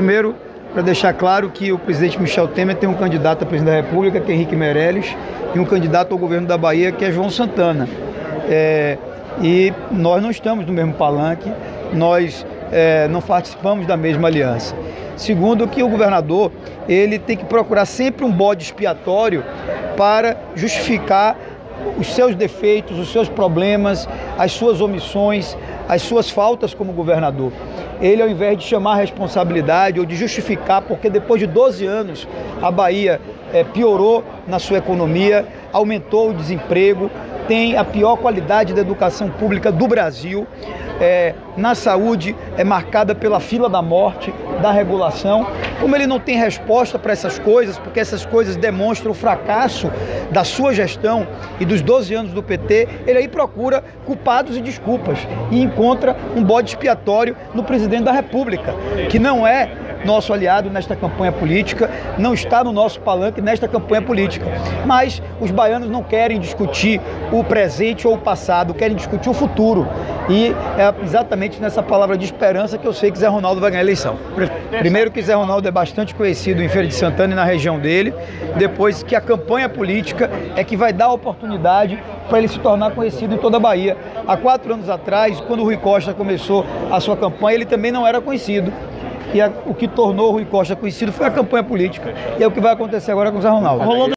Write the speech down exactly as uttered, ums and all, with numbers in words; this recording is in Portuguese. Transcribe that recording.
Primeiro, para deixar claro que o presidente Michel Temer tem um candidato a presidente da República, que é Henrique Meirelles, e um candidato ao governo da Bahia, que é João Santana. É, e nós não estamos no mesmo palanque, nós é, não participamos da mesma aliança. Segundo, que o governador ele tem que procurar sempre um bode expiatório para justificar os seus defeitos, os seus problemas, as suas omissões, as suas faltas como governador. Ele, ao invés de chamar a responsabilidade ou de justificar, porque depois de doze anos a Bahia é, piorou na sua economia, aumentou o desemprego, tem a pior qualidade da educação pública do Brasil, é, na saúde é marcada pela fila da morte, da regulação. Como ele não tem resposta para essas coisas, porque essas coisas demonstram o fracasso da sua gestão e dos doze anos do P T, ele aí procura culpados e desculpas e encontra um bode expiatório no presidente da República, que não é nosso aliado nesta campanha política, não está no nosso palanque nesta campanha política. Mas os baianos não querem discutir o presente ou o passado, querem discutir o futuro. E é exatamente nessa palavra de esperança que eu sei que Zé Ronaldo vai ganhar a eleição. Primeiro, que Zé Ronaldo é bastante conhecido em Feira de Santana e na região dele. Depois, que a campanha política é que vai dar a oportunidade para ele se tornar conhecido em toda a Bahia. Há quatro anos atrás, quando o Rui Costa começou a sua campanha, ele também não era conhecido. E a, o que tornou o Rui Costa conhecido foi a campanha política. E é o que vai acontecer agora com o Zé Ronaldo.